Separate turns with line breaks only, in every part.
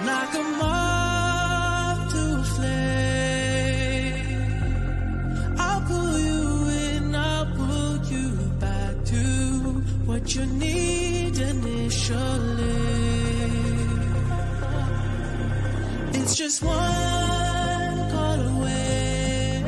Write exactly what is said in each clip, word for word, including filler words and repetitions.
like a moth to a flame. I'll pull you in, I'll pull you back to what you need initially. It's just one call away,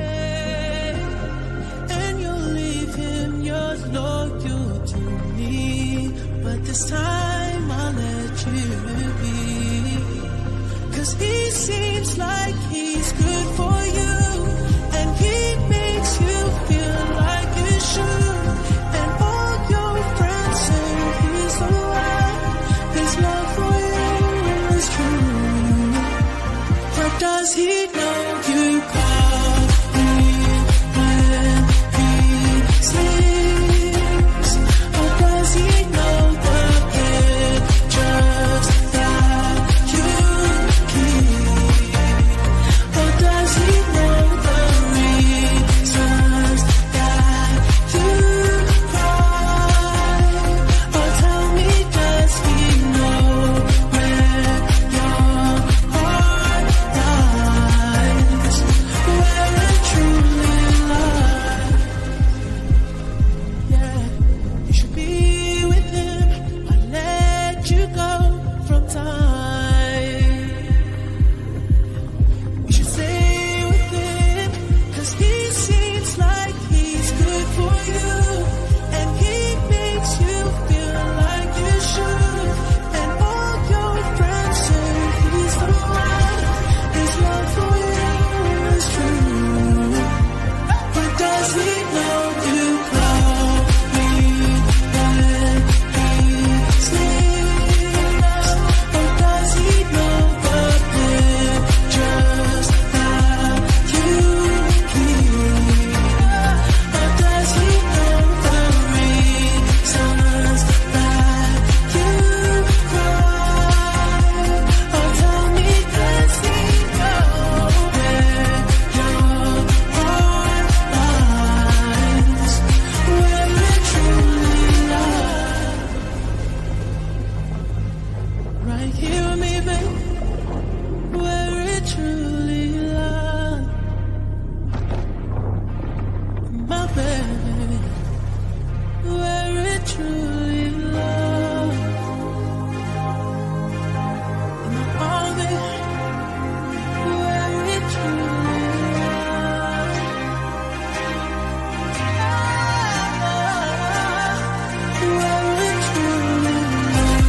and you'll leave him, you're loyal to me. But this time I'll let you be, 'cause he seems like he's good for you, and he makes you feel like you should. And all your friends say he's the one, his love for you is true. But does he know you call me when he sleeps? Or does he know the pictures that you keep? Or does he know the reasons that you cry? Or tell me, does he know where your heart lies? Where it truly lies? Yeah, you should be with him. I let you go from time. You should stay with him, 'cause he seems like he's good for you, and he makes you feel like you should. And all your friends say he's the one, his love for you is true. But does he know you call me when he sleeps? Or does he know the pictures that you keep? Or does he know the reasons that you cry? Or tell me, does he know where your heart lies? Where it truly lies? Right here with me, babe. Where it truly lies. My baby. Where it truly lies. In my arms, babe. Where it truly lies. Where it truly lies.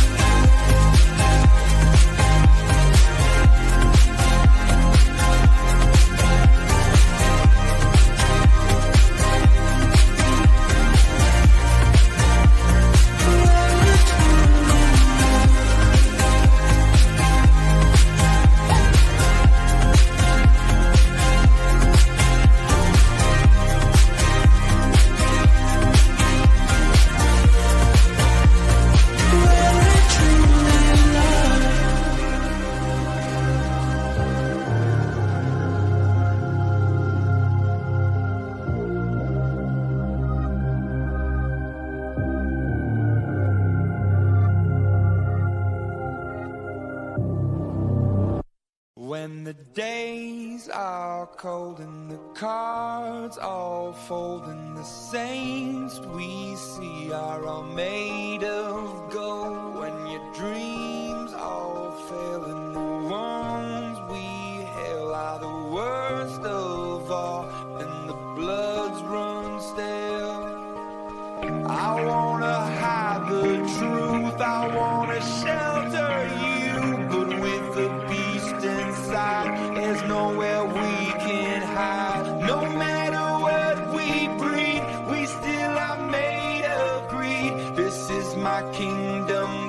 When the days are cold and the cards all fold and the saints we see are all made of gold, when your dreams all fail and the ones we hail are the worst of all, and the bloods run stale. I wanna hide the truth, I wanna shelter you, but with the beast inside, there's nowhere we can hide. No matter what we breed, we still are made of greed. This is my kingdom.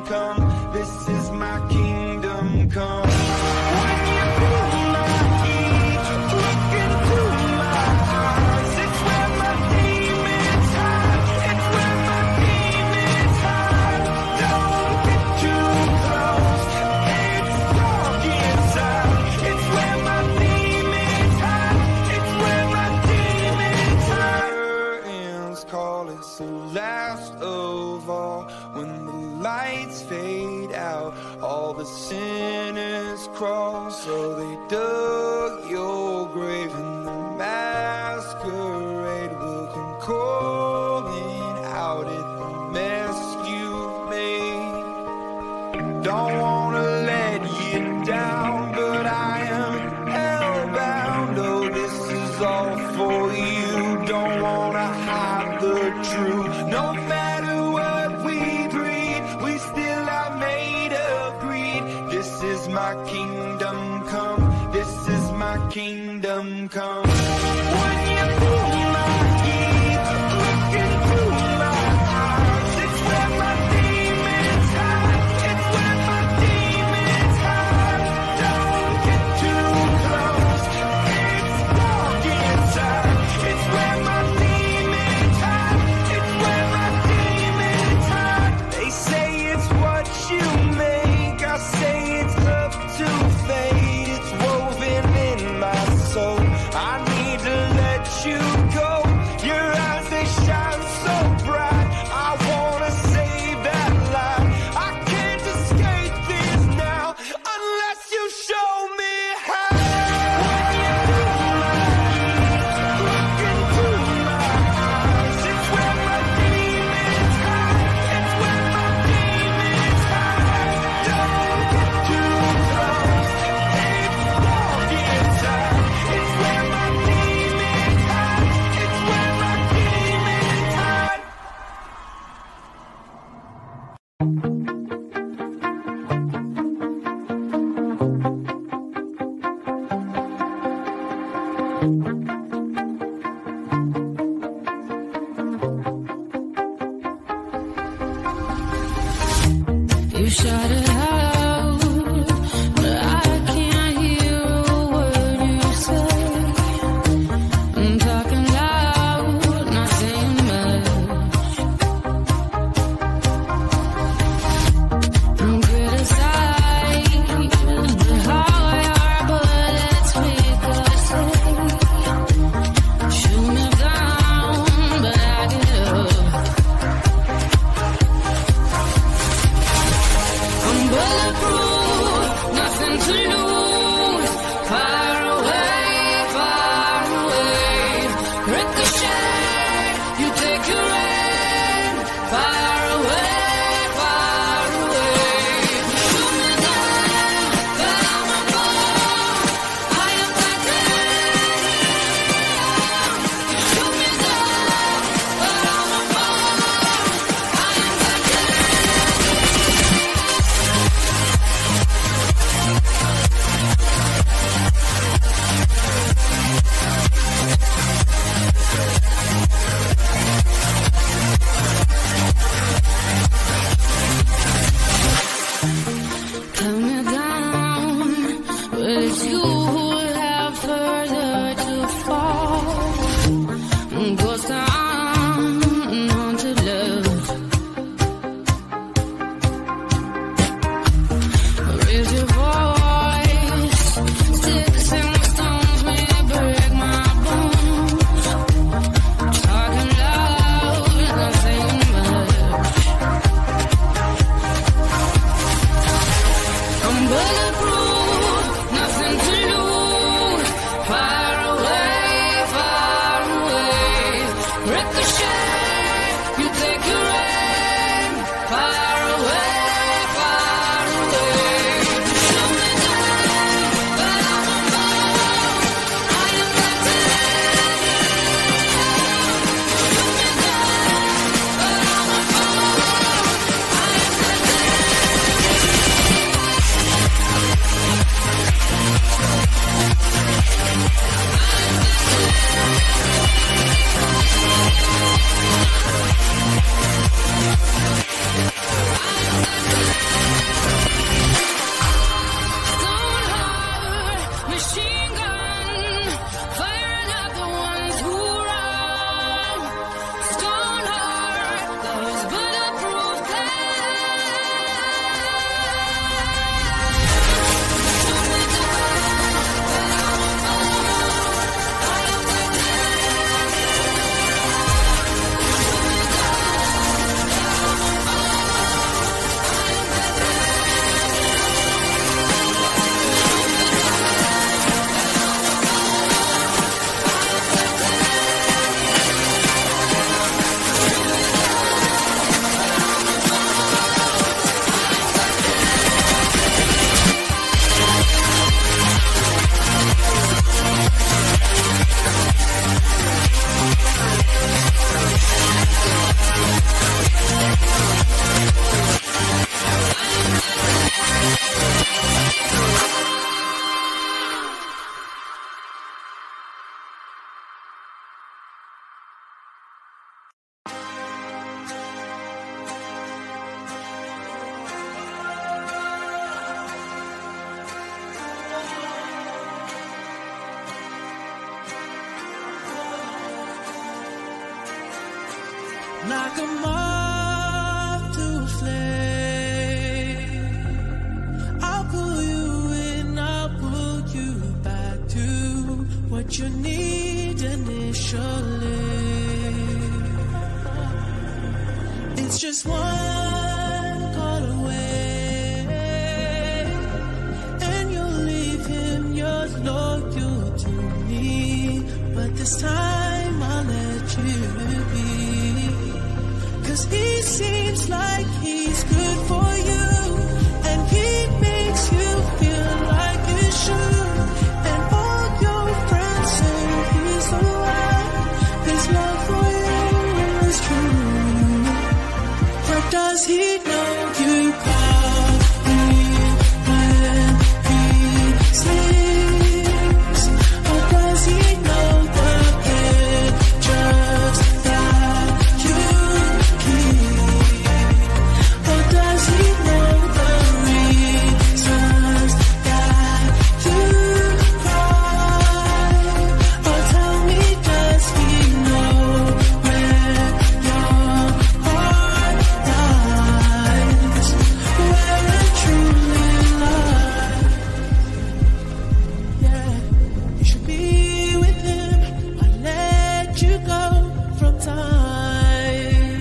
all the sinners crawl. So they dug your grave and the masquerade will come calling out at the mess you made. Don't wanna let you down, but I am hellbound. Oh, this is all for you. Don't wanna hide the truth. No matter what we breed, we still are made of greed. This is my kingdom come. This is my kingdom come. When you pull my heat, look into my eyes. It's where my demons hide. It's where my demons hide. Don't get too close. It's dark inside. It's where my demons hide. It's where my demons hide. They say it's what you make. I say it's up to fate. It's woven in my soul. I need to let you go. Your eyes, they shine so bright. I wanna save that light. I can't escape this now unless you show me how. When you pull my heat, look into my eyes. It's where my demons hide. It's where my demons hide. Don't get too close. It's dark inside. It's where my demons hide. It's where my demons hide.
You shout it out, but I can't hear a word you say. I'm talking loud, not saying much. I'm criticized, but how your bullets make us say. Shoot me down, but I get up. I'm bulletproof, nothing to lose. Far away, far away. Ricochet, you take your aim. Far away, far away. Shoot me down, but I'm a fall. I am titanium. Shoot me down, but I'm a fall. I am Cut me down, but it's you who have further to fall. Ghost town, haunted love. Raise your voice. Sticks and stones may break my bones. Talking loud, not saying much. I'm bulletproof, nothing to like a moth to a flame. I'll pull you in, I'll pull you back to what you need initially. It's just one call away, and you'll leave him yours loyal to me. But this time I'll let you be. Cause he seems like he's good for you, and he makes you feel like you should. And all your friends say he's the one. His love for you is true. But does he know you call me when he sleeps? Or does he know the pictures that you keep? Or does he know the reasons that you cry? Or tell me, does he know where your heart lies? Where it truly lies? Yeah, you should be with him. I let you go from time.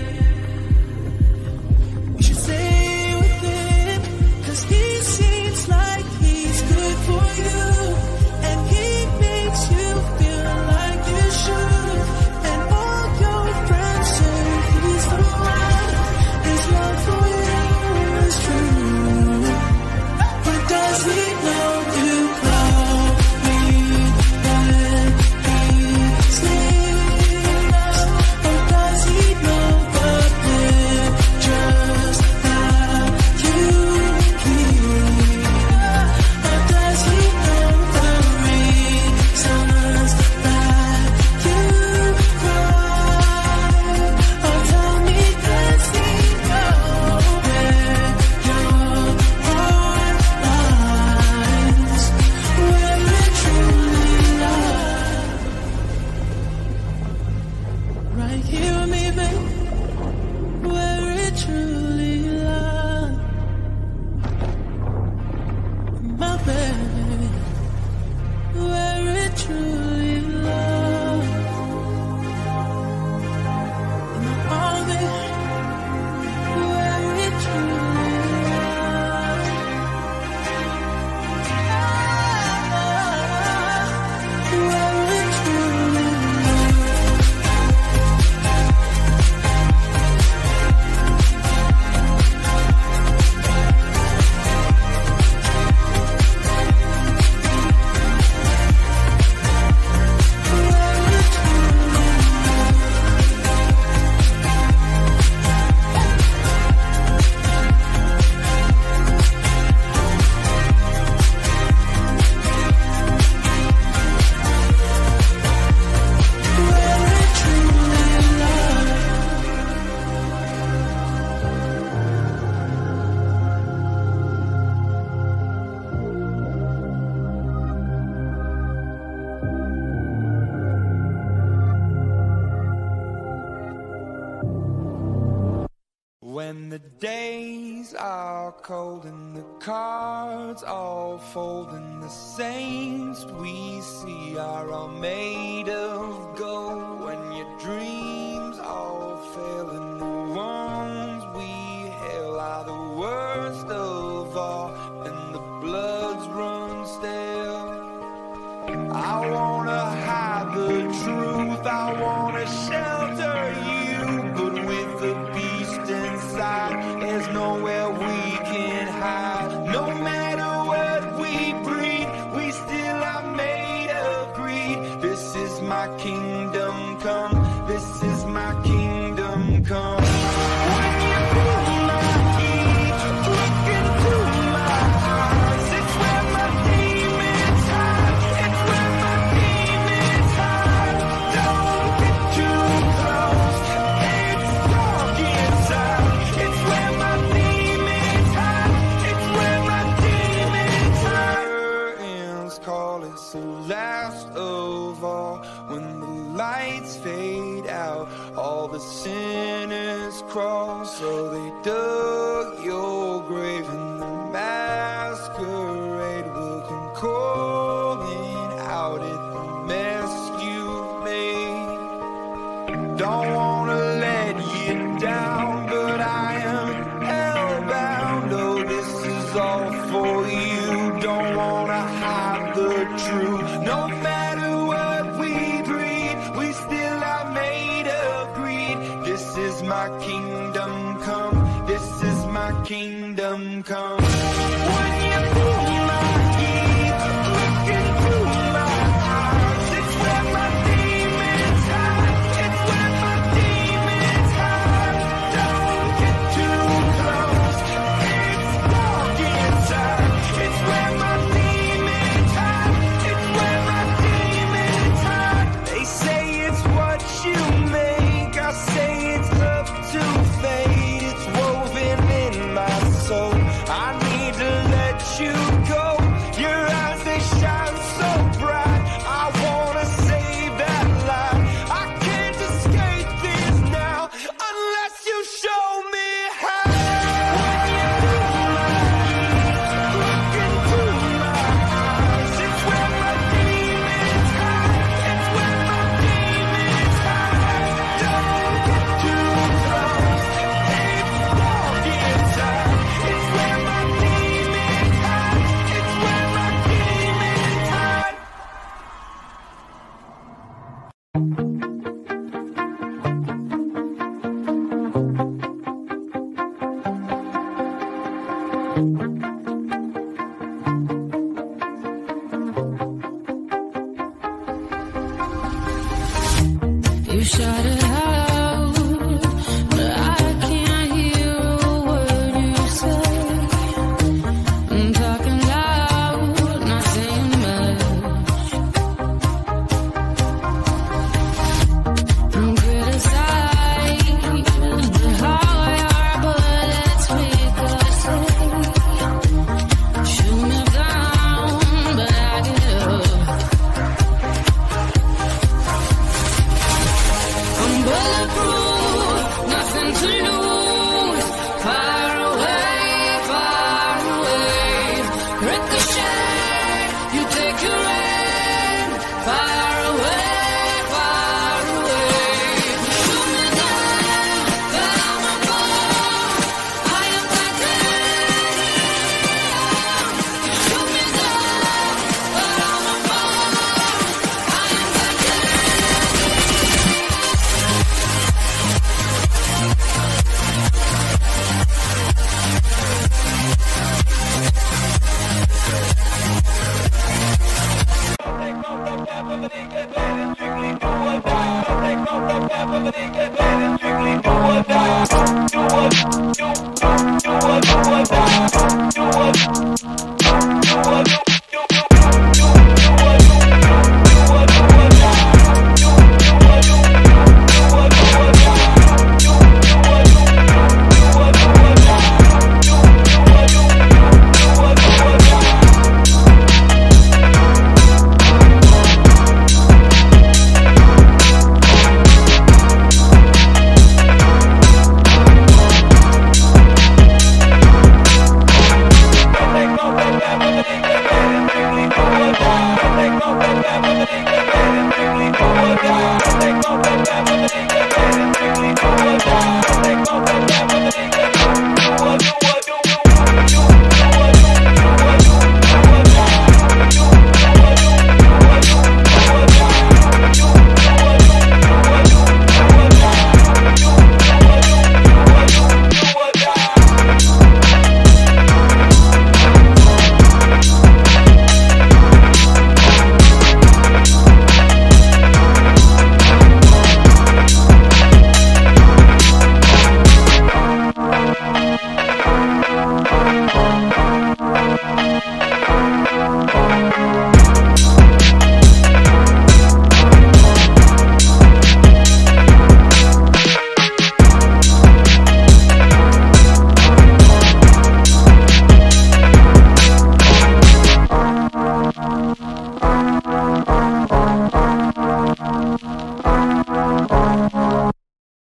You should stay with him, cause he seems like he's good for you, and he makes you feel like you should. And all your friends say he's the one. His love for you is true. But does he know you call me when he sleeps? Or does he know the pictures that you keep? Or does he know the reasons that you cry? Or tell me, does he know where your heart lies? Where it truly lies? Right here with me, babe. Where it truly lies. My baby. Where it truly lies. In my arms, babe. Where it truly lies. Where it truly lies.
When the days are cold and the cards all fold and the saints we see are all made of gold, when your dreams all fail and the ones we hail are the worst of all and the bloods run stale, I wanna hide the truth, I wanna shelter you, but with the beast inside, there's nowhere we can hide. No matter what we breed, we still are made of greed. This is my kingdom come, this is my kingdom come. When you pull my key, look into my eyes, it's where my demons hide, it's where my demons hide. Don't get too close, it's dark inside, it's where my demons hide, it's where my demons hide. Curtains call, it's the last of all. When the lights fade out, all the sinners crawl, so they dug your grave, and the masquerade will come calling out at the mess you've made. Don't wanna let you down, but I am hellbound. Oh, this is all for you. Don't wanna hide the truth. No matter what we breed, we still are made of greed. This is my kingdom come. This is my kingdom come. When you pull my heat, look into my eyes. It's where my demons hide. It's where my demons hide. Don't get too close. It's dark inside. It's where my demons hide. It's where my demons hide. They say it's what you make. I say it's up to fate. It's woven in my soul. I need to let you go. Your eyes, they shine so bright. I wanna save that light. I can't escape this now unless you show me how. When you pull my heat, look into my eyes. It's where my demons hide. It's where my demons hide. Don't get too close. It's dark inside. It's where my demons hide. It's where my demons hide.
You shout it out, but I can't hear a word you say. I'm talking loud, not saying much. I'm criticized, but how our bullets make us say. Shoot me down, but I get up. I'm bulletproof, nothing to lose. Far away, far away. Ricochet, you take your aim. Far away, far away. Shoot me down, but I'm a ball. I am titanium. Shoot me down, but I'm a ball. I am
Do what, do what, do what, do what, do what, do what, do what, do what.